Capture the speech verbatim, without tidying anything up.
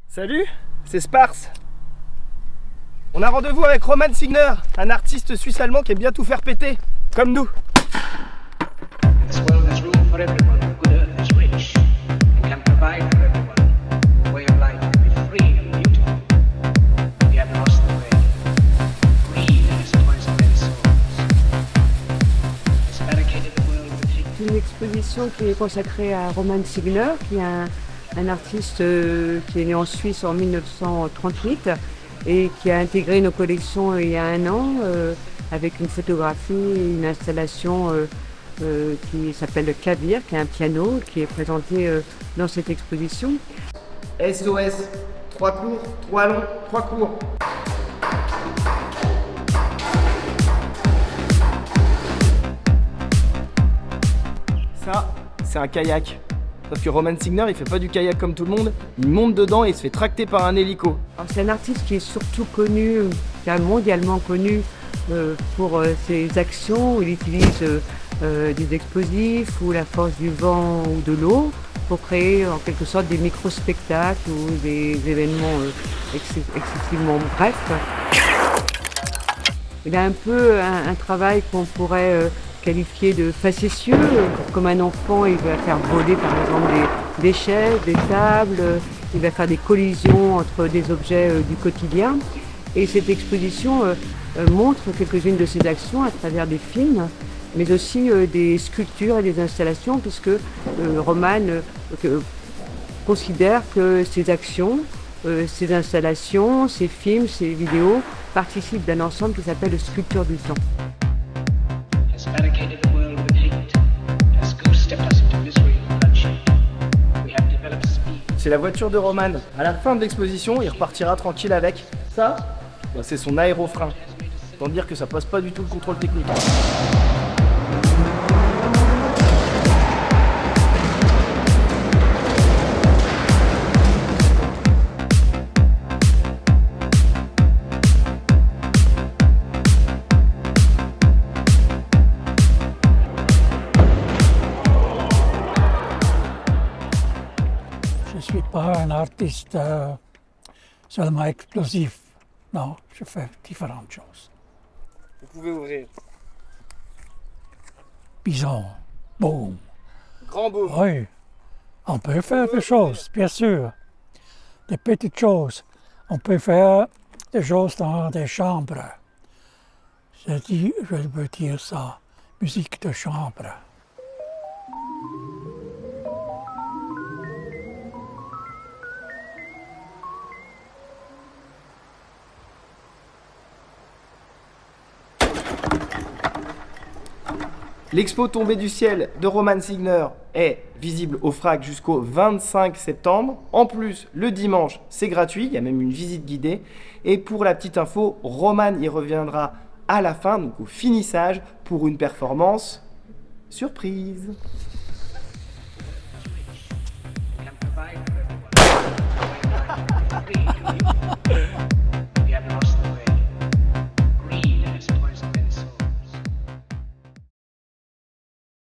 Salut, c'est Sparse. On a rendez-vous avec Roman Signer, un artiste suisse-allemand qui aime bien tout faire péter, comme nous. C'est une exposition qui est consacrée à Roman Signer, qui est un, un artiste euh, qui est né en Suisse en mille neuf cent trente-huit et qui a intégré nos collections il y a un an euh, avec une photographie et une installation euh, euh, qui s'appelle le Clavier, qui est un piano qui est présenté euh, dans cette exposition. S O S, trois courts, trois longs, trois courts. Ça, c'est un kayak. Sauf que Roman Signer, il fait pas du kayak comme tout le monde, il monte dedans et il se fait tracter par un hélico. C'est un artiste qui est surtout connu, qui est mondialement connu euh, pour euh, ses actions où il utilise euh, euh, des explosifs ou la force du vent ou de l'eau pour créer en quelque sorte des micro-spectacles ou des événements euh, ex excessivement brefs. Il a un peu un, un travail qu'on pourrait euh, qualifié de facétieux. Comme un enfant, il va faire voler par exemple des, des chaises, des tables, il va faire des collisions entre des objets euh, du quotidien. Et cette exposition euh, euh, montre quelques-unes de ses actions à travers des films, mais aussi euh, des sculptures et des installations, puisque euh, Roman euh, considère que ces actions, euh, ces installations, ces films, ces vidéos participent d'un ensemble qui s'appelle « Sculpture du temps ». C'est la voiture de Roman. À la fin de l'exposition, il repartira tranquille avec. Ça, bah c'est son aérofrein. Autant dire que ça passe pas du tout le contrôle technique. Je ne suis pas un artiste euh, seulement explosif. Non, je fais différentes choses. Vous pouvez ouvrir. Bison, boum. Grand boum. Oui, on peut faire des choses, bien sûr. Des petites choses. On peut faire des choses dans des chambres. Je, dis, je veux dire ça, musique de chambre. L'expo Tombée du ciel de Roman Signer est visible au FRAC jusqu'au vingt-cinq septembre. En plus, le dimanche, c'est gratuit, il y a même une visite guidée. Et pour la petite info, Roman y reviendra à la fin, donc au finissage, pour une performance surprise.